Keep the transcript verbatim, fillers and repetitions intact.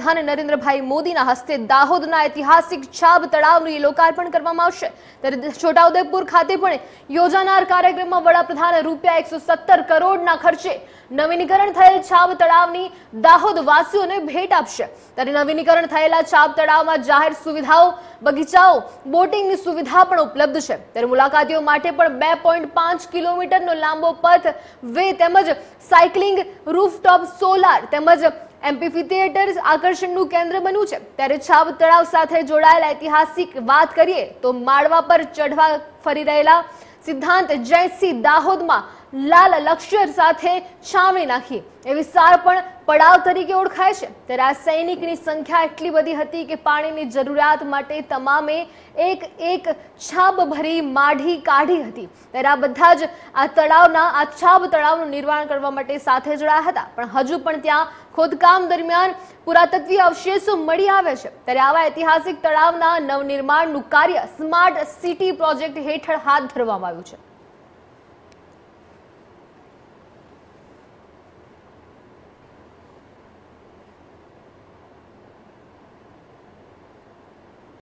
વડાપ્રધાન નરેન્દ્રભાઈ મોદીના હસ્તે દાહોદના ઐતિહાસિક છાબ તળાવનું લોકાર્પણ કરવામાં આવશે। ત્યારે છોટાઉદેપુર ખાતે પણ યોજાનાર કાર્યક્રમમાં વડાપ્રધાન રૂપિયા એકસો સત્તર કરોડના ખર્ચે નવીનીકરણ થયેલ છાબ તળાવની દાહોદ વાસીઓને ભેટ આપશે। ત્યારે નવીનીકરણ થયેલા છાબ તળાવમાં જાહેર સુવિધાઓ, બગીચાઓ, બોટિંગની સુવિધા પણ ઉપલબ્ધ છે। ત્યારે મુલાકાતીઓ માટે પણ બે પોઈન્ટ પાંચ કિલોમીટરનો લાંબો પથ વે તેમજ સાયકલિંગ, રૂફટોપ સોલાર તેમજ એમ્ફી થિયેટર આકર્ષણનું કેન્દ્ર બન્યું છે। ત્યારે છાબ તળાવ સાથે જોડાયેલા ઐતિહાસિક વાત કરીએ તો માળવા પર ચઢવા ફરી રહેલા સિદ્ધાંત જયસિંહ દાહોદમાં લાલ લક્ષ્ય સાથે છાવણી નાખી એ વિસ્તાર પણ પડાવ તરીકે ઓળખાય છે। ત્યારે આ સૈનિકની સંખ્યા એટલી બધી હતી કે પાણીની જરૂરિયાત માટે તમામે એક એક છાબ ભરી માઢી કાઢી હતી। ત્યારે આ બધા જ આ તળાવના આ છાબ તળાવનું નિર્માણ કરવા માટે સાથે જોડાયા હતા, પણ હજુ પણ ત્યાં ખોદકામ દરમિયાન પુરાતત્વીય અવશેષો મળી આવે છે। ત્યારે આવા ઐતિહાસિક તળાવના નવનિર્માણનું કાર્ય સ્માર્ટ સિટી પ્રોજેક્ટ હેઠળ હાથ ધરવામાં આવ્યું છે।